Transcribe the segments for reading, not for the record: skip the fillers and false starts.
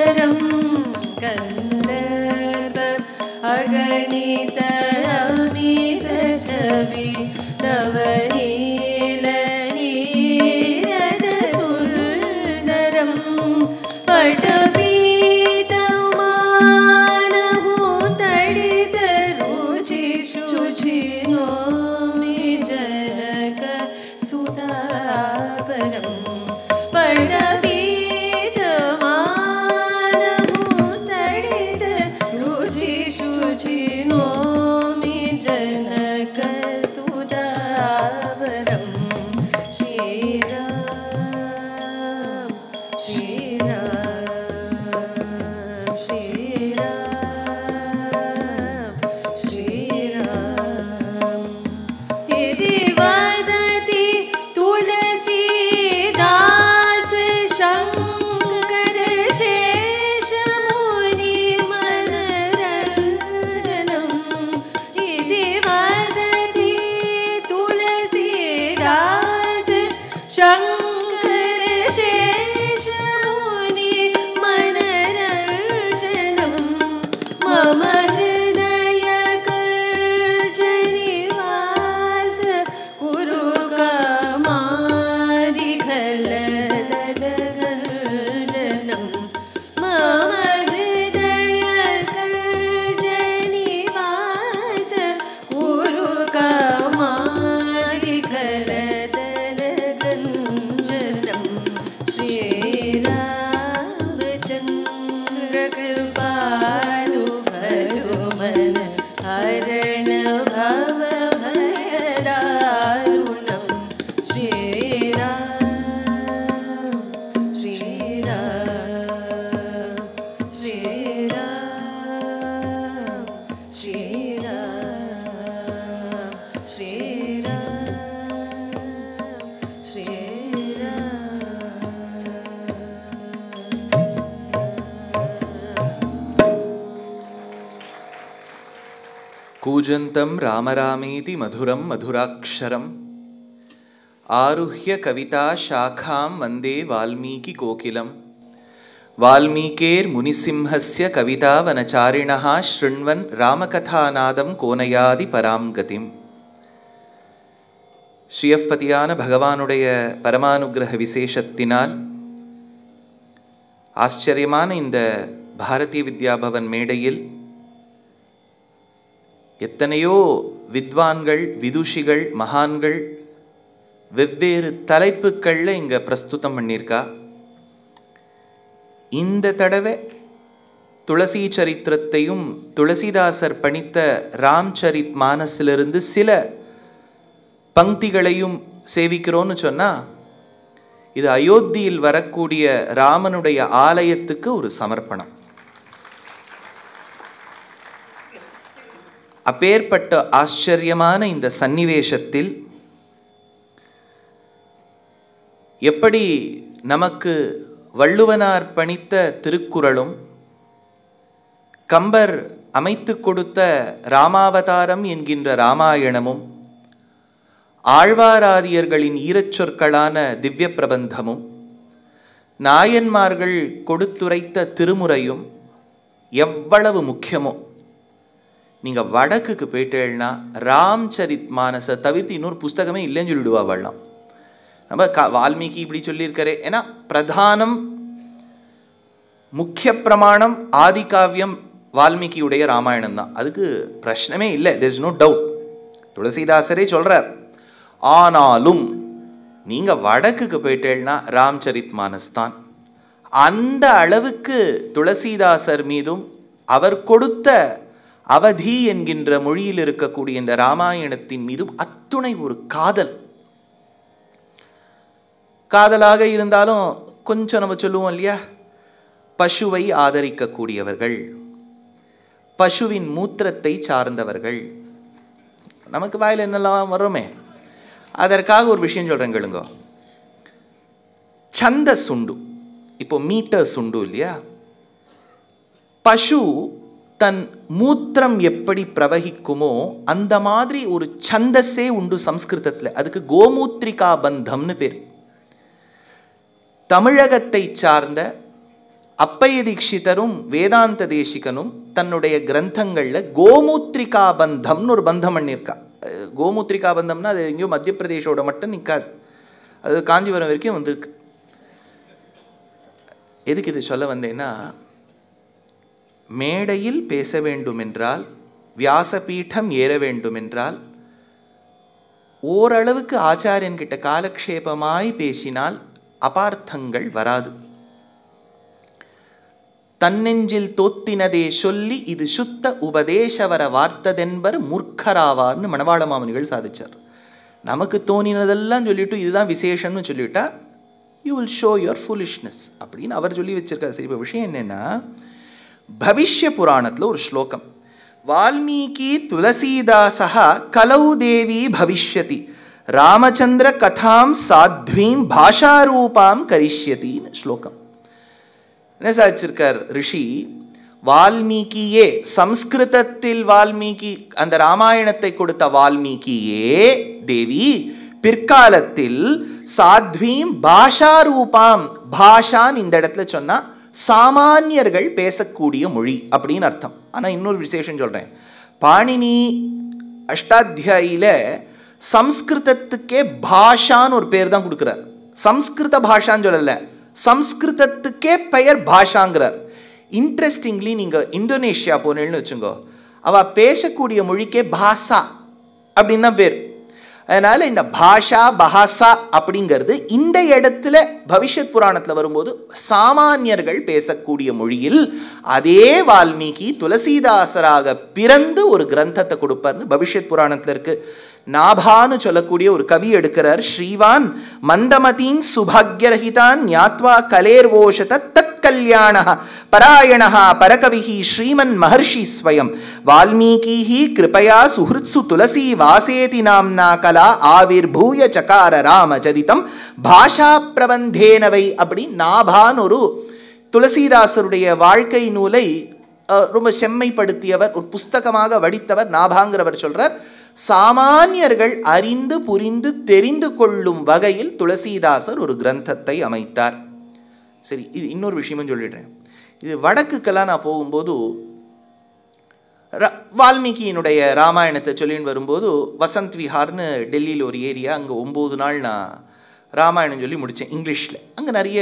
कूजन्तं रामरामेति मधुरं मधुराक्षरम् आरुह्य कविता शाखां वन्दे वाल्मीकि कोकिलं वाल्मीकेर्मुनिसिंहस्य कवितावनचारिणः शृण्वन् रामकथानादं कोनयादि परां गतिम्. ஸ்ரீயப்பதியான பகவானுடைய பரமானுகிரக விசேஷத்தினால் ஆச்சரியமான இந்த பாரதிய வித்யாபவன் மேடையில் எத்தனையோ வித்வான்கள், விதுஷிகள், மகான்கள் வெவ்வேறு தலைப்புகளில் இங்கே பிரஸ்துதம் பண்ணியிருக்கா. இந்த தடவை துளசி சரித்திரத்தையும் துளசிதாசர் பணித்த ராம்சரித் மானஸிலிருந்து சில பங்கிகளையும் சேவிக்கிறோன்னு சொன்னால், இது அயோத்தியில் வரக்கூடிய ராமனுடைய ஆலயத்துக்கு ஒரு சமர்ப்பணம். அப்பேற்பட்ட ஆச்சரியமான இந்த சன்னிவேஷத்தில் எப்படி நமக்கு வள்ளுவனார் பணித்த திருக்குறளும் கம்பர் அமைத்து கொடுத்த ராமாவதாரம் என்கின்ற ராமாயணமும் ஆழ்வாராதியர்களின் ஈரச்சொற்களான திவ்ய பிரபந்தமும் நாயன்மார்கள் கொடுத்துரைத்த திருமுறையும் எவ்வளவு முக்கியமோ, நீங்கள் வடக்குக்கு போயிட்டேன்னா ராம்சரித் மானஸை தவிர்த்து இன்னொரு புஸ்தகமே இல்லைன்னு சொல்லிடுவா வரலாம். நம்ம வால்மீகி இப்படி சொல்லியிருக்காரு. ஏன்னா பிரதானம் முக்கிய பிரமாணம் ஆதிகாவியம் வால்மீகியுடைய ராமாயணம் தான். அதுக்கு பிரச்சனமே இல்லை, தேர் இஸ் நோ டவுட். துளசிதாசரே சொல்கிறார். ஆனாலும் நீங்கள் வடக்குக்கு போயிட்டேன்னா ராம்சரித் மானஸ் தான். அந்த அளவுக்கு துளசிதாசர் மீதும் அவர் கொடுத்த அவதி என்கின்ற மொழியில் இருக்கக்கூடிய இந்த ராமாயணத்தின் மீதும் அத்துணை ஒரு காதலாக இருந்தாலும் கொஞ்சம் நம்ம சொல்லுவோம் இல்லையா, பசுவை ஆதரிக்கக்கூடியவர்கள், பசுவின் மூத்திரத்தை சார்ந்தவர்கள், நமக்கு வாயில் என்னெல்லாம் வரோமே. அதற்காக ஒரு விஷயம் சொல்கிறேன் கேளுங்க. சந்தஸ் உண்டு, இப்போ மீட்டர்ஸ் உண்டு இல்லையா. பசு தன் மூத்திரம் எப்படி பிரவகிக்குமோ அந்த மாதிரி ஒரு சந்தஸே உண்டு சம்ஸ்கிருதத்தில். அதுக்கு கோமூத்ரிகா பந்தம்னு பேர். தமிழகத்தை சார்ந்த அப்பைய தீட்சிதரும் வேதாந்த தேசிகனும் தன்னுடைய கிரந்தங்கள்ல கோமூத்ரிகா பந்தம்னு ஒரு பந்தம் பண்ணியிருக்கா. கோமூத்ரிகா பந்தம்னா அது எங்கேயோ மத்திய பிரதேசோட மட்டும் நிற்காது, அது காஞ்சிபுரம் வரைக்கும் வந்திருக்கு. எதுக்கு இது சொல்ல வந்தேன்னா, மேடையில் பேச வேண்டும் என்றால், வியாசபீடம் ஏற வேண்டும் என்றால், ஓரளவுக்கு ஆச்சாரியன் கிட்ட காலக்ஷேபமாய் பேசினால் அபார்த்தங்கள் வராது. தன்னெஞ்சில் தோத்தினதே சொல்லி இது சுத்த உபதேசவர வார்த்ததென்பர் மூர்க்கராவார்னு மணவாள மாமுனிகள் சாதிச்சார். நமக்கு தோணினதெல்லாம் சொல்லிட்டு இதுதான் விசேஷம்னு சொல்லிவிட்டா you will show your foolishness அப்படின்னு அவர் சொல்லி வச்சிருக்காரு. சரி, இப்போ விஷயம் என்னன்னா, பவிஷ்ய புராணத்தில் ஒரு ஸ்லோகம், வால்மீகி துளசீதாசா கலௌ தேவி பவிஷ்யதி ராமச்சந்திர கதாம் சாத்வீம் பாஷாரூபாம் கரிஷ்யத்தின்னு ஸ்லோகம். என்ன சாதிச்சிருக்கார் ரிஷி, வால்மீகியே, சம்ஸ்கிருதத்தில் வால்மீகி, அந்த ராமாயணத்தை கொடுத்த வால்மீகியே தேவி பிற்காலத்தில் சாத்வீம் பாஷாரூபாம், பாஷான் இந்த இடத்துல சொன்னா சாமானியர்கள் பேசக்கூடிய மொழி அப்படின்னு அர்த்தம். ஆனா இன்னொரு விசேஷம் சொல்றேன், பாணினி அஷ்டாத்தியாயில சம்ஸ்கிருதத்துக்கே பாஷான்னு ஒரு பேர் தான் கொடுக்கிறார். சம்ஸ்கிருத பாஷான்னு சொல்லல, சம்ஸ்கிருதத்துக்கே பெயர் பாஷாங்கிறார். இன்ட்ரெஸ்டிங்லி நீங்க இந்தோனேஷியா போனேன்னு வச்சுங்கோ, அவ பேசக்கூடிய மொழிக்கே பாஷா அப்படின்னு தான் பேர். அதனால இந்த பாஷா பஹாசா அப்படிங்கிறது இந்த இடத்துல பவிஷ்யத் புராணத்தில் வரும்போது சாமானியர்கள் பேசக்கூடிய மொழியில் அதே வால்மீகி துளசீதாசராக பிறந்து ஒரு கிரந்தத்தை கொடுப்பார்னு பவிஷ்யத் புராணத்தில் இருக்கு. நாபான்னு சொல்லக்கூடிய ஒரு கவி எடுக்கிறார், ஸ்ரீவான் மந்தமதீன் சுபாக்யரஹிதான் ஞாத்வா கலேர்வோஷத தத் கல்யாண பராயணஹ பரகவிஹி ஸ்ரீமன் மஹர்ஷி ஸ்வயம் வால்மீகி கிருபயா சுஹ்ருத்சு துளசி வாசேதி நாம்னா கலா ஆவிர்பூய சகார ராமச்சரிதம் பாஷா பிரபந்தேனவை. அப்படி நாபான் ஒரு துளசீதாசருடைய வாழ்க்கை நூலை ரொம்ப செம்மைப்படுத்தியவர், ஒரு புஸ்தகமாக வடித்தவர் நாபாங்கிறவர் சொல்றார். சாமானியர்கள் அறிந்து புரிந்து தெரிந்து கொள்ளும் வகையில் துளசீதாசர் ஒரு கிரந்தத்தை அமைத்தார். சரி, இது இன்னொரு விஷயமும் சொல்லிடுறேன். இது வடக்குக்கெல்லாம் நான் போகும்போது வால்மீகியினுடைய ராமாயணத்தை சொல்லின்னு வரும்போது வசந்த் விஹார்னு டெல்லியில் ஒரு ஏரியா, அங்கே 9 நாள் நான் ராமாயணம் சொல்லி முடித்தேன் இங்கிலீஷில். அங்கே நிறைய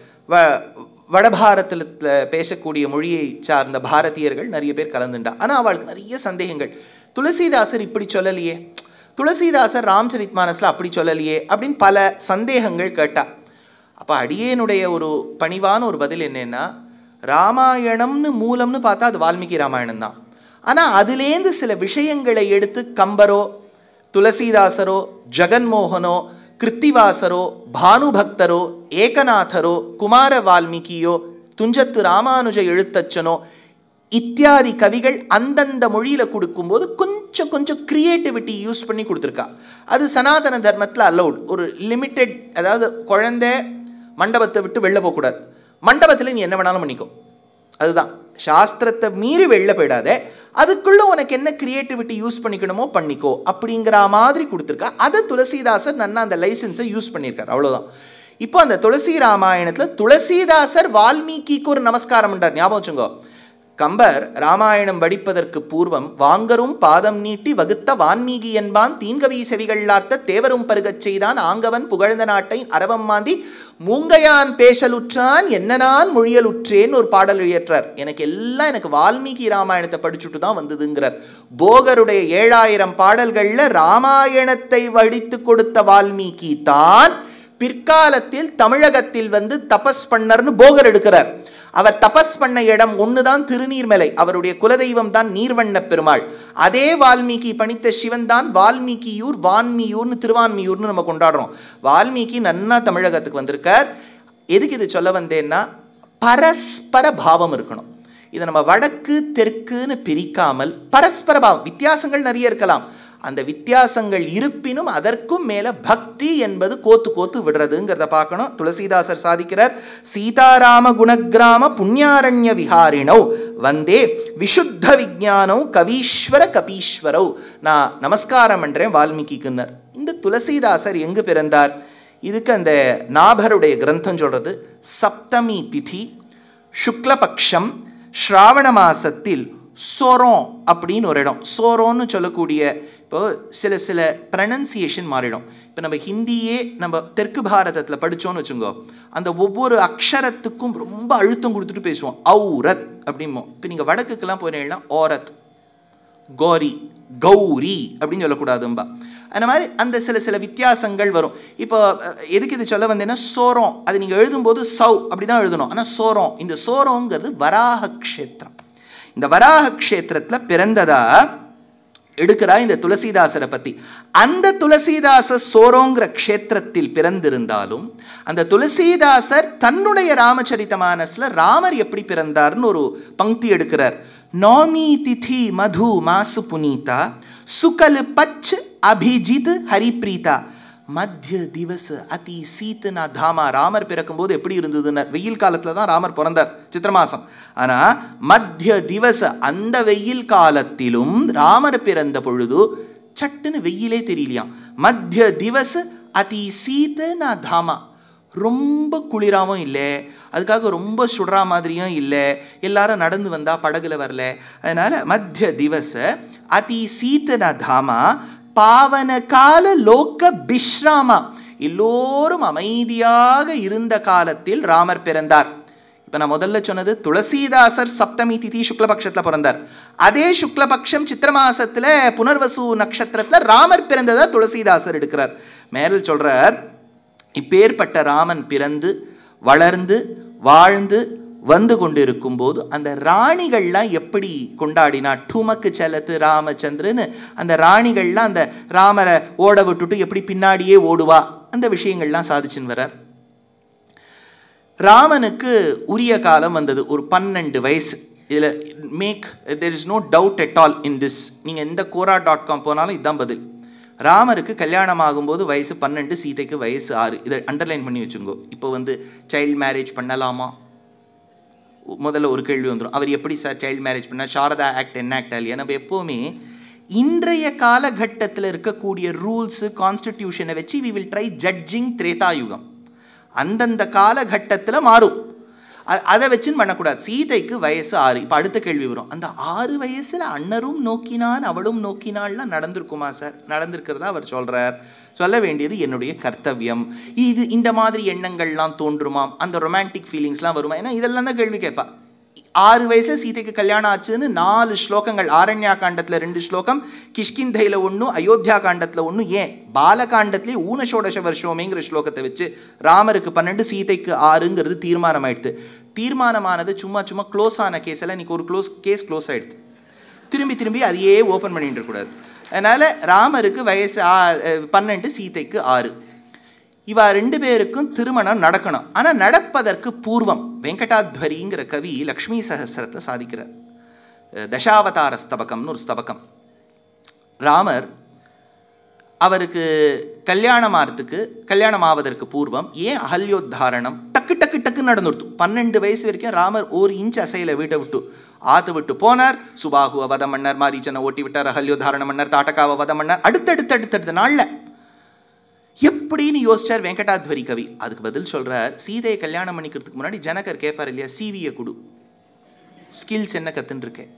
வடபாரத்தில் பேசக்கூடிய மொழியை சார்ந்த பாரதியர்கள் நிறைய பேர் கலந்துண்டா. ஆனால் அவளுக்கு நிறைய சந்தேகங்கள். துளசீதாசர் இப்படி சொல்லலையே, துளசீதாசர் ராம்சரித்மானஸில் அப்படி சொல்லலையே அப்படின்னு பல சந்தேகங்கள் கேட்டா. அப்போ அடியேனுடைய ஒரு பணிவான ஒரு பதில் என்னன்னா, ராமாயணம்னு மூலம்னு பார்த்தா அது வால்மீகி ராமாயணம் தான். ஆனால் அதுலேருந்து சில விஷயங்களை எடுத்து கம்பரோ துளசீதாசரோ ஜெகன்மோகனோ கிருத்திவாசரோ பானுபக்தரோ ஏகநாதரோ குமார வால்மீகியோ துஞ்சத்து ராமானுஜ எழுத்தச்சனோ இத்தியாதி கவிகள் அந்தந்த மொழியில் கொடுக்கும்போது கொஞ்சம் கொஞ்சம் கிரியேட்டிவிட்டி யூஸ் பண்ணி கொடுத்துருக்கா. அது சனாதன தர்மத்தில் அலௌட். ஒரு லிமிட்டெட், அதாவது குழந்தை மண்டபத்தை விட்டு வெளில போகக்கூடாது, மண்டபத்தில் நீ என்ன வேணாலும் பண்ணிக்கோ, அதுதான் சாஸ்திரத்தை மீறி வெளில போயிடாத, அதுக்குள்ளே உனக்கு என்ன கிரியேட்டிவிட்டி யூஸ் பண்ணிக்கணுமோ பண்ணிக்கோ அப்படிங்கிற மாதிரி கொடுத்துருக்கா. அதை துளசீதாசர் நன்னா அந்த லைசன்ஸை யூஸ் பண்ணியிருக்கார், அவ்வளோதான். இப்போ அந்த துளசி ராமாயணத்தில் துளசீதாசர் வால்மீகிக்கு ஒரு நமஸ்காரம் பண்றார். ஞாபகம் வச்சுங்கோ, கம்பர் ராமாயணம் வடிப்பதற்கு பூர்வம் வாங்கரும் பாதம் நீட்டி வகுத்த வான்மீகி என்பான் தீங்கவி செவிகள்ளார்த்த தேவரும் பருகச் செய்தான் ஆங்கவன் புகழ்ந்த நாட்டை அரவம் மாந்தி மூங்கையான் பேசலுற்றான் என்ன நான் மொழியலுற்றேன்னு ஒரு பாடல் இயற்றார். எனக்கு வால்மீகி ராமாயணத்தை படிச்சுட்டு தான் வந்ததுங்கிறார். போகருடைய 7000 பாடல்கள்ல ராமாயணத்தை வடித்து கொடுத்த வால்மீகி தான் பிற்காலத்தில் தமிழகத்தில் வந்து தபஸ் பண்ணர்னு போகர் எடுக்கிறார். அவர் தபஸ் பண்ண இடம் ஒண்ணுதான் திருநீர்மலை, அவருடைய குலதெய்வம் தான் நீர்வண்ண பெருமாள். அதே வால்மீகி பணித்த சிவன் தான் வால்மீகியூர், வான்மியூர்னு திருவான்மியூர்னு நம்ம கொண்டாடுறோம். வால்மீகி நன்னா தமிழகத்துக்கு வந்திருக்கார். எதுக்கு இது சொல்ல வந்தேன்னா, பரஸ்பர பாவம் இருக்கணும். இதை நம்ம வடக்கு தெற்குன்னு பிரிக்காமல் பரஸ்பர பாவம், வித்தியாசங்கள் நிறைய இருக்கலாம், அந்த வித்தியாசங்கள் இருப்பினும் அதற்கும் மேல பக்தி என்பது கோத்து கோத்து விடுறதுங்கிறத பார்க்கணும். துளசீதாசர் சாதிக்கிறார், சீதாராம குணகிராம புண்ணியாரண்ய விஹாரிணோ வந்தே விசுத்த விஜானோ கவீஸ்வர கபீஸ்வரோ. நான் நமஸ்காரம் பண்றேன் வால்மீகிக்குன்னர். இந்த துளசீதாசர் எங்கு பிறந்தார்? இதுக்கு அந்த நாபருடைய கிரந்தம் சொல்றது, சப்தமி திதி சுக்லபக்ஷம் ஸ்ராவண மாசத்தில் சோரோம் அப்படின்னு ஒரு இடம். சோரோன்னு சொல்லக்கூடிய இப்போ சில ப்ரனன்சியேஷன் மாறிடும். இப்போ நம்ம ஹிந்தியே நம்ம தெற்கு பாரதத்தில் படித்தோன்னு வச்சுங்கோ, அந்த ஒவ்வொரு அக்ஷரத்துக்கும் ரொம்ப அழுத்தம் கொடுத்துட்டு பேசுவோம். ஔரத் அப்படிம்போம். இப்போ நீங்கள் வடக்குக்கெல்லாம் போனீங்கன்னா ஓரத், கோரி, கௌரி அப்படின்னு சொல்லக்கூடாதும்பா. அந்த மாதிரி அந்த சில வித்தியாசங்கள் வரும். இப்போ எதுக்கு இது சொல்ல வந்தேன்னா, சோரம் அது நீங்கள் எழுதும்போது சௌ அப்படி தான் எழுதணும். ஆனால் சோரம், இந்த சோரங்கிறது வராக க்ஷேத்திரம். இந்த வராக க்ஷேத்திரத்தில் பிறந்ததா எடுக்கிறா இந்த துளசிதாசரை பற்றி. அந்த துளசிதாசர் சோரோங்கிற க்ஷேத்திரத்தில் பிறந்திருந்தாலும் அந்த துளசிதாசர் தன்னுடைய ராமச்சரிதமானஸ்ல ராமர் எப்படி பிறந்தார்னு ஒரு பங்கி எடுக்கிறார். நௌமி திதி மது மாசு புனீதா சுகல் பச் அபிஜித் ஹரிப்ரீதா மத்திய திவச அதி சீத்தனா தாமா. ராமர் பிறக்கும்போது எப்படி இருந்ததுன்னா, வெயில் காலத்தில் தான் ராமர் பிறந்தார், சித்திர மாசம். ஆனால் மத்திய திவச அந்த வெயில் காலத்திலும் ராமர் பிறந்த பொழுது சட்டுன்னு வெயிலே தெரியலையாம். மத்திய திவச அதி சீத்தனா தாமா, ரொம்ப குளிராகவும் இல்லை, அதுக்காக ரொம்ப சுடுறா மாதிரியும் இல்லை, எல்லாரும் நடந்து வந்தால் படகுல வரல. அதனால் மத்திய திவச அதி சீத்தனா தாமா பாவன கால லோக்க பிஸ்ராமா, எல்லோரும் அமைதியாக இருந்த காலத்தில் ராமர் பிறந்தார். இப்போ நான் முதல்ல சொன்னது துளசிதாசர் சப்தமி திதி சுக்லபக்ஷத்தில் பிறந்தார். அதே சுக்லபக்ஷம் சித்திர மாசத்தில் புனர்வசு நட்சத்திரத்தில் ராமர் பிறந்ததா துளசிதாசர் எடுக்கிறார். மேரல் சொல்றார், இப்பேற்பட்ட ராமன் பிறந்து வளர்ந்து வாழ்ந்து வந்து கொண்டு இருக்கும்போது அந்த ராணிகள்லாம் எப்படி கொண்டாடினா, டுமக்கு செலத்து ராமச்சந்திரன்னு அந்த ராணிகள்லாம் அந்த ராமரை ஓட விட்டுட்டு எப்படி பின்னாடியே ஓடுவா, அந்த விஷயங்கள்லாம் சாதிச்சுன்னு வரார். ராமனுக்கு உரிய காலம் வந்தது, ஒரு 12 வயசு. இதில் there is no doubt at all in this. நீங்கள் எந்த Quora.com போனாலும் இதுதான் பதில். ராமருக்கு கல்யாணம் ஆகும்போது வயசு 12, சீதைக்கு வயசு 6. இதை அண்டர்லைன் பண்ணி வச்சுங்கோ. இப்போ சைல்டு மேரேஜ் பண்ணலாமா, முதல்ல ஒரு கேள்வி வந்துடும். அவர் எப்படி சார் சைல்டு மேரேஜ் பண்ணால், சாரதா ஆக்ட் என்ன ஆக்ட் இல்லையா? நம்ம எப்போவுமே இன்றைய காலகட்டத்தில் இருக்கக்கூடிய ரூல்ஸு கான்ஸ்டிடியூஷனை வச்சு we will try judging Treta Yuga. அந்தந்த காலகட்டத்தில் மாறும், அதை வச்சுன்னு பண்ணக்கூடாது. சீதைக்கு வயசு 6. இப்போ அடுத்த கேள்வி வரும், அந்த 6 வயசில் அண்ணரும் நோக்கினான் அவளும் நோக்கினாள்லாம் நடந்திருக்குமா சார்? நடந்திருக்கிறதா அவர் சொல்கிறார். சொல்ல வேண்டியது என்னுடைய கர்த்தவியம். இது இந்த மாதிரி எண்ணங்கள்லாம் தோன்றுமாம், அந்த ரொமான்டிக் ஃபீலிங்ஸ்லாம் வருமா? ஏன்னா இதெல்லாம் தான் கேள்வி கேட்பா. 6 வயசில் சீதைக்கு கல்யாணம் ஆச்சுன்னு 4 ஸ்லோகங்கள், ஆரண்யா காண்டத்தில் 2 ஸ்லோகம், கிஷ்கிந்தையில் 1, அயோத்தியா காண்டத்தில் 1, ஏன் பாலகாண்டத்திலே ஊனஷோடச வருஷோமேங்கிற ஸ்லோகத்தை வச்சு ராமருக்கு 12 சீதைக்கு 6ங்கிறது தீர்மானம் ஆயிடுது. தீர்மானமானது சும்மா க்ளோஸ் ஆன கேஸில் இன்னைக்கு ஒரு கேஸ் க்ளோஸ் ஆகிடுது, திரும்பி அதையே ஓப்பன் பண்ணிட்டு இருக்கக்கூடாது. அதனால் ராமருக்கு வயசு 12, சீதைக்கு 6. இவா 2 பேருக்கும் திருமணம் நடக்கணும். ஆனால் நடப்பதற்கு பூர்வம் வெங்கடாத்வரிங்கிற கவி லக்ஷ்மி சஹஸ்ரத்தை சாதிக்கிறார். தசாவதார ஸ்தபகம்னு ஒரு ஸ்தபகம். ராமர் அவருக்கு கல்யாணம் ஆவதற்கு பூர்வம் ஏன் அகல்யோத்தாரணம் டக்கு நடந்துடுத்து. 12 வயசு வரைக்கும் ராமர் 1 இன்ச் அசையில வீட்டை விட்டு ஆத்து விட்டு போனார். சுபாகுவ வதம் மன்னர், மாரீச்சனை ஓட்டி விட்டார், அகல்யோத்தாரண மன்னர், தாட்டகாவ வதம் மன்னர். அடுத்தடுத்த நாள்ல எப்படின்னு யோசிச்சார் வெங்கடாத்வரி கவி. அதுக்கு பதில் சொல்றார், சீதையை கல்யாணம் பண்ணிக்கிறதுக்கு முன்னாடி ஜனகர் கேட்பார் இல்லையா, சிவியை கொடு, ஸ்கில்ஸ் என்ன கத்துன்னு இருக்கேன்,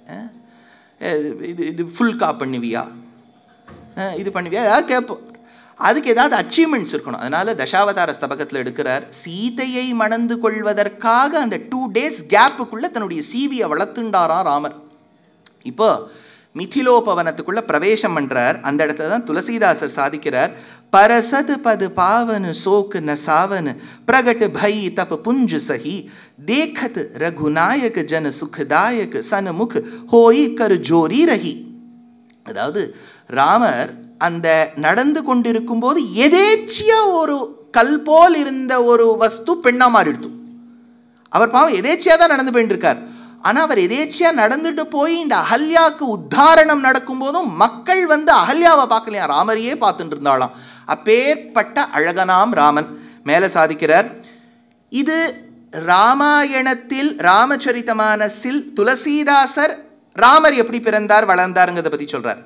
இது ஃபுல் கா பண்ணுவியா, இது பண்ணுவியா, ஏதாவது கேட்போம். அதுக்கு ஏதாவது அச்சீவ்மெண்ட்ஸ் இருக்கணும். அதனால தசாவதார ஸ்தபகத்தில் எடுக்கிறார், சீதையை மணந்து கொள்வதற்காக அந்த 2 டேஸ் கேப்புக்குள்ள தன்னுடைய சீவியை வளர்த்துண்டாராம் ராமர். இப்போ மிதிலோபவனத்துக்குள்ள பிரவேசம் பண்றார். அந்த இடத்துல தான் துளசிதாசர் சாதிக்கிறார், பரசது பது பாவனு சோக்கு ந சாவனு பிரகட் பை தப் புஞ்சு சஹி தேகத் ரகுநாயக் ஜன சுखदायक சன்முக் ஹோய் கர் ஜோரி ரஹி. அதாவது ராமர் அந்த நடந்து கொண்டிருக்கும் போது எதேச்சியா ஒரு கல் போல் இருந்த ஒரு வஸ்து பெண்ணா மாறிடுத்து. அவர் பாவம் எதேச்சியா தான் நடந்து போயிட்டு இருக்கார். ஆனா அவர் எதேச்சியா நடந்துட்டு போய் இந்த அகல்யாவுக்கு உத்தாரணம் நடக்கும் போதும் மக்கள் அகல்யாவை பார்க்கலையா, ராமரையே பார்த்துட்டு இருந்தாலாம். அப்பேற்பட்ட அழகனாம் ராமன். மேல சாதிக்கிறார், இது ராமாயணத்தில் ராமச்சரிதமானஸில் துளசிதாசர் ராமர் எப்படி பிறந்தார் வளர்ந்தாருங்கிறத பத்தி சொல்றார்.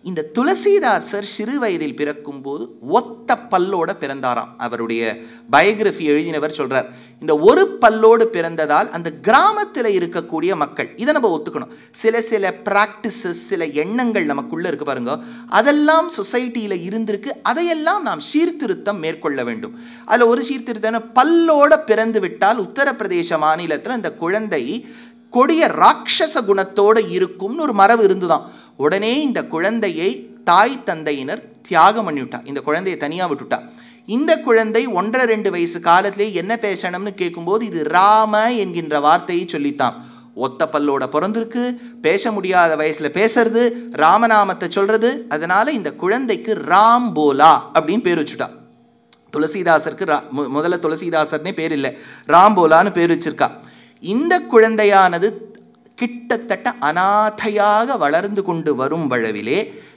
இந்த துளசிதாசர் சிறு வயதில் பிறக்கும் போது ஒத்த பல்லோட பிறந்தாராம். அவருடைய பயோகிராஃபி எழுதினவர் சொல்றார், இந்த ஒரு பல்லோடு பிறந்ததால் அந்த கிராமத்தில் இருக்கக்கூடிய மக்கள், இதை நம்ம ஒத்துக்கணும், சில பிராக்டிசஸ், சில எண்ணங்கள் நமக்குள்ள இருக்கு பாருங்க, அதெல்லாம் சொசைட்டியில இருந்திருக்கு, அதையெல்லாம் நாம் சீர்திருத்தம் மேற்கொள்ள வேண்டும். அதுல ஒரு சீர்திருத்தம், பல்லோட பிறந்து விட்டால் உத்தரப்பிரதேச மாநிலத்தில் அந்த குழந்தை கொடிய ராட்சச குணத்தோடு இருக்கும்னு ஒரு மரபு இருந்துதான். உடனே இந்த குழந்தையை தாய் தந்தையினர் தியாகம் பண்ணிவிட்டா, இந்த குழந்தையை தனியா விட்டுட்டா. இந்த குழந்தை 1.5-2 வயசு காலத்திலே என்ன பேசணும்னு கேட்கும்போது இது ராம என்கின்ற வார்த்தையை சொல்லித்தான். ஒத்த பல்லோட பிறந்திருக்கு, பேச முடியாத வயசுல பேசுறது, ராமநாமத்தை சொல்றது. அதனால இந்த குழந்தைக்கு ராம் போலா அப்படின்னு பேர் வச்சுட்டா. துளசிதாசருக்கு முதல்ல துளசிதாசர்னே பேர் இல்லை, ராம் போலான்னு பேர் வச்சிருக்கா. இந்த குழந்தையானது கிட்டத்தட்ட அநாதையாக வளர்ந்து கொண்டு வரும் வழவிலே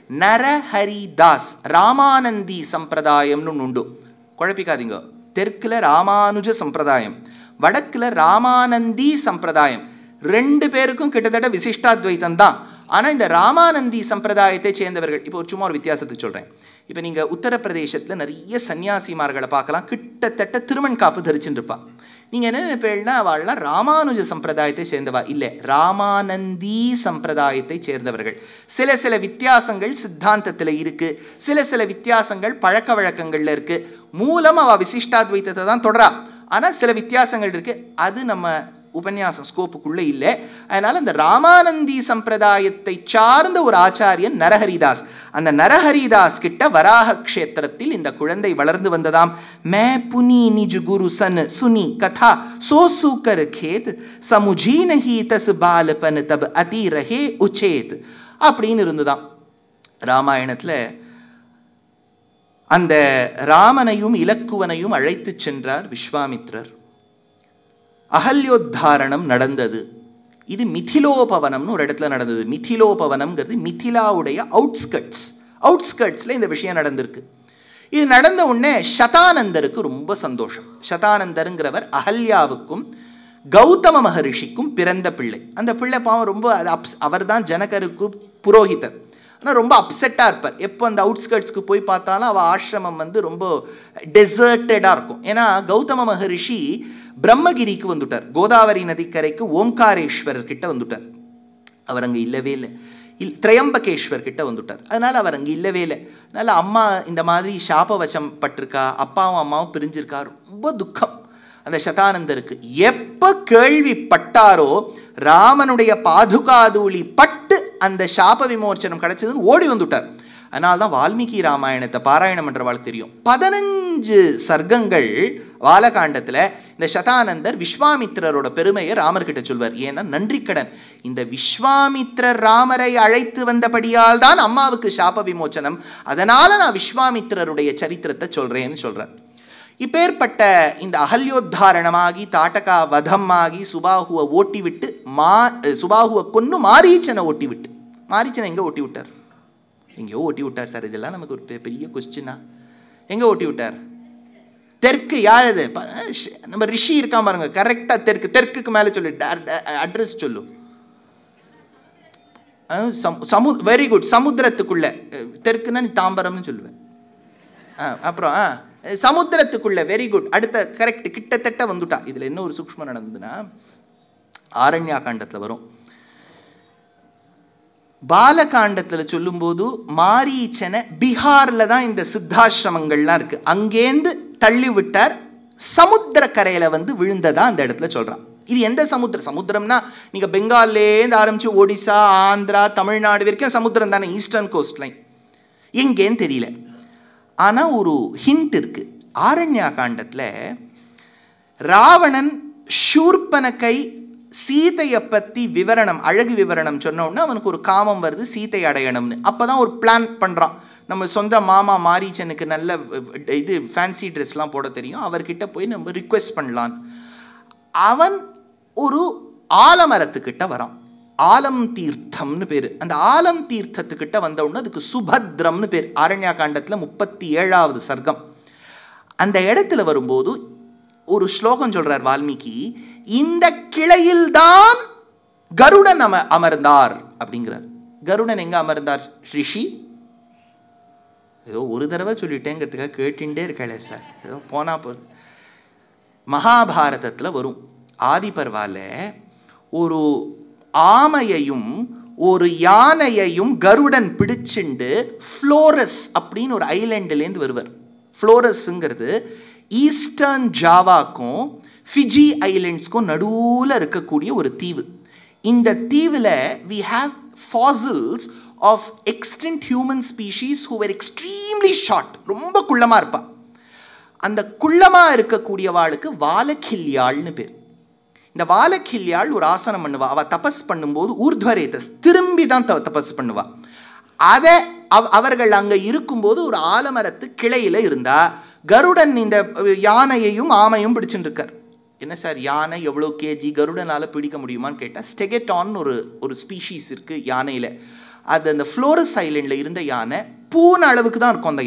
நரஹரிதாஸ் ராமானந்தி சம்பிரதாயம்னு உண்டு. குழப்பிக்காதீங்க, தெற்குல ராமானுஜ சம்பிரதாயம், வடக்குல ராமானந்தி சம்பிரதாயம். 2 பேருக்கும் கிட்டத்தட்ட விசிஷ்டாத்வைத்தம் தான். ஆனா இந்த ராமானந்தி சம்பிரதாயத்தை சேர்ந்தவர்கள், இப்போ சும்மா ஒரு வித்தியாசத்துக்கு சொல்றேன். இப்போ நீங்க உத்தரப்பிரதேசத்துல நிறைய சன்னியாசிமார்களை பார்க்கலாம், கிட்டத்தட்ட திருமண் காப்பு தரிச்சுட்டு இருப்பா. நீங்க என்ன நினைப்பீங்கன்னா அவள்லாம் ராமானுஜ சம்பிரதாயத்தை சேர்ந்தவா இல்லை, ராமானந்தி சம்பிரதாயத்தை சேர்ந்தவர்கள். சில வித்தியாசங்கள் சித்தாந்தத்தில் இருக்கு, சில வித்தியாசங்கள் பழக்க வழக்கங்கள்ல இருக்கு. மூலம் அவ விசிஷ்டாத்வைத்தத்தை தான் தொடரா, ஆனா சில வித்தியாசங்கள் இருக்கு. அது நம்ம உபன்யாசம் ஸ்கோப்புக்குள்ள இல்லை. அதனால இந்த ராமானந்தி சம்பிரதாயத்தை சார்ந்த ஒரு ஆச்சாரியன் நரஹரிதாஸ். அந்த நரஹரிதாஸ் கிட்ட வராக க்ஷேத்திரத்தில் இந்த குழந்தை வளர்ந்து வந்ததாம். மே புனி நிஜ குரு சன் சுனி கதா சோ சூக்கர் கேத் சமுஜி நஹி தஸ் பாலபன் தப் அதி ரஹே உச்சேத் அப்படின்னு இருந்துதான். ராமாயணத்துல அந்த ராமனையும் இலக்குவனையும் அழைத்து சென்றார் விஸ்வாமித்ரர். அகல்யோத்தாரணம் நடந்தது. இது மிதிலோபவனம்னு ஒரு இடத்துல நடந்தது. மிதிலோபவனம்ங்கிறது மிதிலாவுடைய அவுட்ஸ்கர்ட்ஸ்ல இந்த விஷயம் நடந்திருக்கு. இது நடந்த உடனே சதானந்தருக்கு ரொம்ப சந்தோஷம். சதானந்தருங்கிறவர் அகல்யாவுக்கும் கௌதம மகரிஷிக்கும் பிறந்த பிள்ளை. அந்த பிள்ளை பாவம் ரொம்ப அவர் தான் ஜனகருக்கு புரோகிதர். ஆனால் ரொம்ப அப்செட்டாக இருப்பார். எப்போ அந்த அவுட்ஸ்கர்ட்ஸ்க்கு போய் பார்த்தாலும் அவள் ஆசிரமம் ரொம்ப டெசர்ட்டடாக இருக்கும். ஏன்னா கௌதம மகரிஷி பிரம்மகிரிக்கு வந்துட்டார், கோதாவரி நதிக்கரைக்கு ஓம்காரேஸ்வரர் கிட்ட வந்துட்டார். அவர் அங்கே இல்லவே இல்லை. திரையம்பகேஸ்வர் கிட்ட வந்துட்டார். அதனால அவர் அங்கே இல்லவே இல்லை. அதனால அம்மா இந்த மாதிரி சாபவசம் பட்டிருக்கா, அப்பாவும் அம்மாவும் பிரிஞ்சிருக்கா, ரொம்ப துக்கம் அந்த சதானந்தருக்கு. எப்ப கேள்விப்பட்டாரோ ராமனுடைய பாதுகாதூளி பட்டு அந்த சாப விமோச்சனம் கிடைச்சதுன்னு ஓடி வந்துட்டார். அதனால தான் வால்மீகி ராமாயணத்தை பாராயணம் பண்றவாளுக்கு தெரியும். 15 சர்க்கங்கள் பாலகாண்டத்தில் இந்த சதானந்தர் விஸ்வாமித்திரரோட பெருமையை ராமர்கிட்ட சொல்வார். ஏன்னா நன்றி கடன். இந்த விஸ்வாமித்திரர் ராமரை அழைத்து வந்தபடியால் தான் அம்மாவுக்கு சாப விமோச்சனம், அதனால நான் விஸ்வாமித்திரருடைய சரித்திரத்தை சொல்றேன்னு சொல்றார். இப்பேற்பட்ட இந்த அகல்யோத்தாரணமாகி தாட்டகா வதமாகி சுபாகுவை ஓட்டி விட்டு சுபாகுவை கொன்னு மாரீச்சனை ஓட்டி விட்டு, மாரீச்சனை எங்க ஓட்டி விட்டார்? எங்கேயோ ஓட்டி விட்டார் சார். இதெல்லாம் நமக்கு ஒரு பெரிய கொஸ்டினா. எங்க ஓட்டி விட்டார்? தெற்கு. யார் அது? நம்ம ரிஷி இருக்காம பாருங்க, கரெக்டா தெற்குக்கு மேல சொல்லு, அட்ரஸ் சொல்லு. Very good. சமுத்திரத்துக்குள்ள. தெற்குன்னா நீ தாம்பரம்னு சொல்லுவேன். அப்புறம் சமுத்திரத்துக்குள்ள. Very good. அடுத்த கரெக்ட், கிட்டத்தட்ட வந்துட்டா. இதுல என்ன ஒரு சூக்ஷ்மம் நடந்ததுன்னா ஆரண்யா காண்டத்துல வரும். பாலகாண்டத்தில் சொல்லும்போது மாரீச்சனை பீகார்ல தான் இந்த சித்தாசிரமங்கள்லாம் இருக்கு, அங்கேருந்து தள்ளி விட்டார். சமுத்திர கரையில விழுந்ததா அந்த இடத்துல சொல்றான். இது எந்த சமுத்திரம்னா நீங்க பெங்கால்லேருந்து ஆரம்பிச்சு ஒடிசா, ஆந்திரா, தமிழ்நாடு வரைக்கும் சமுத்திரம் தானே, ஈஸ்டர்ன் கோஸ்ட் லைன். எங்கேன்னு தெரியல. ஆனா ஒரு ஹிண்ட் இருக்கு. ஆரண்யா காண்டத்துல ராவணன் ஷூர்பனகை சீதையை பற்றி விவரணம், அழகு விவரணம் சொன்னோன்னா அவனுக்கு ஒரு காமம் வருது, சீதை அடையணும்னு. அப்போதான் ஒரு பிளான் பண்ணுறான். நம்ம சொந்த மாமா மாரீச்சனுக்கு நல்ல இது ஃபேன்சி ட்ரெஸ்லாம் போட தெரியும், அவர்கிட்ட போய் நம்ம ரிக்வெஸ்ட் பண்ணலான். அவன் ஒரு ஆலமரத்துக்கிட்ட வரான். ஆலம் தீர்த்தம்னு பேர். அந்த ஆலம் தீர்த்தத்துக்கிட்ட வந்தவுடனே அதுக்கு சுபத்ரம்னு பேர். ஆரண்யா காண்டத்தில் 37வது சர்க்கம். அந்த இடத்துல வரும்போது ஒரு ஸ்லோகம் சொல்றார் வால்மீகி, இந்த கிளையில்தான் கருடன் அமர்ந்தார் அப்படிங்கிறார். கருடன் எங்க அமர்ந்தார்? ரிஷி ஏதோ ஒரு தடவை சொல்லிட்டேங்கிறதுக்காக கேட்டுட்டே இருக்காளே சார், ஏதோ போனால் போகுது. மகாபாரதத்தில் வரும் ஆதி பர்வால ஒரு ஆமையையும் ஒரு யானையையும் கருடன் பிடிச்சுண்டு ஃப்ளோரஸ் அப்படின்னு ஒரு ஐலண்டுலேருந்து வருவார். ஃப்ளோரஸ்ங்கிறது ஈஸ்டர்ன் ஜாவாக்கும் ஃபிஜி ஐலண்ட்ஸ்க்கும் நடுவில் இருக்கக்கூடிய ஒரு தீவு. இந்த தீவில் we have fossils of extinct human species who were extremely short. ரொம்ப குள்ளமாக இருப்பா. அந்த குள்ளமாக இருக்கக்கூடியவாளுக்கு வாலக்கில்யாள்னு பேர். இந்த வாலக்கில்யாள் ஒரு ஆசனம் பண்ணுவா. அவள் தபஸ் பண்ணும்போது ஊர்த்வரேதஸ் திரும்பி தான் தபஸ் பண்ணுவா. அதை அவர்கள் அங்கே இருக்கும்போது ஒரு ஆலமரத்து கிளையில் இருந்தா கருடன் இந்த யானையையும் ஆமையும் பிடிச்சுட்டு இருக்கார். என்ன சார் யானை எவ்வளோ கேஜி, கருடனால் பிடிக்க முடியுமான்னு கேட்டால் ஸ்டெகட்டான் ஒரு ஸ்பீஷீஸ் இருக்குது யானையில். அது அந்த ஃப்ளோரஸ் ஐலண்டில் இருந்த யானை பூன அளவுக்கு தான் இருக்கும்.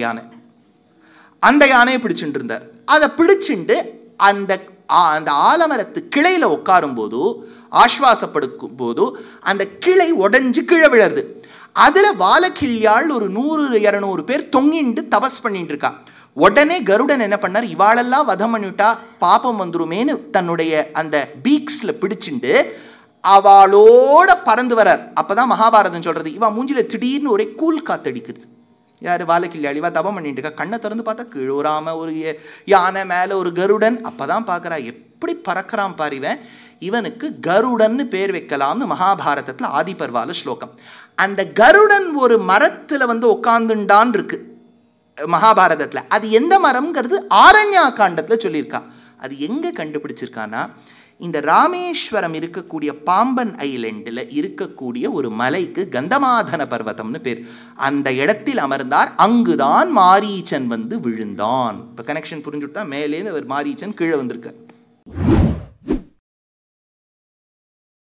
அந்த யானையை பிடிச்சுட்டு இருந்தார். அதை பிடிச்சிட்டு அந்த ஆலமரத்து கிளையில் உட்காரும் போது ஆஸ்வாசப்படுக்கும் போது அந்த கிளை உடஞ்சி கீழே விழருது. அதில் வாலக்கில்யாள் ஒரு 100-200 பேர் தொங்கிண்டு தபஸ் பண்ணிட்டு இருக்கா. உடனே கருடன் என்ன பண்ணார், இவாளெல்லாம் வதம் பண்ணிவிட்டா பாப்பம் வந்துருமேனு தன்னுடைய அந்த பீக்ஸில் பிடிச்சிண்டு அவளோட பறந்து வரார். அப்போதான் மகாபாரதம் சொல்கிறது, இவா மூஞ்சில திடீர்னு ஒரே கூல் காத்தடிக்குது. யார் வாலக்கில்யாள் இவா தபம் பண்ணிட்டு இருக்கா. கண்ணை திறந்து பார்த்தா கீழே ஒரு ஆமை, ஒரு யானை, மேலே ஒரு கருடன். அப்போ தான் பார்க்குறா எப்படி பறக்கிறான் பாரிவன், இவனுக்கு கருடன்னு பேர் வைக்கலாம்னு மகாபாரதத்தில் ஆதி பர்வால ஸ்லோகம். அந்த கருடன் ஒரு மரத்தில் உட்காந்துண்டான் இருக்கு மகாபாரதத்தில். அது எந்த மரம்ங்கிறது ஆரண்யா காண்டத்தில் சொல்லியிருக்கா. அது எங்கே கண்டுபிடிச்சிருக்கானா, இந்த ராமேஸ்வரம் இருக்கக்கூடிய பாம்பன் ஐலண்டில் இருக்கக்கூடிய ஒரு மலைக்கு கந்தமாதன பர்வதம்னு பேர். அந்த இடத்தில் அமர்ந்தார். அங்குதான் மாரீச்சன் விழுந்தான். இப்போ கனெக்ஷன் புரிஞ்சுட்டா மேலேருந்து ஒரு மாரீச்சன் கீழே வந்திருக்கார்.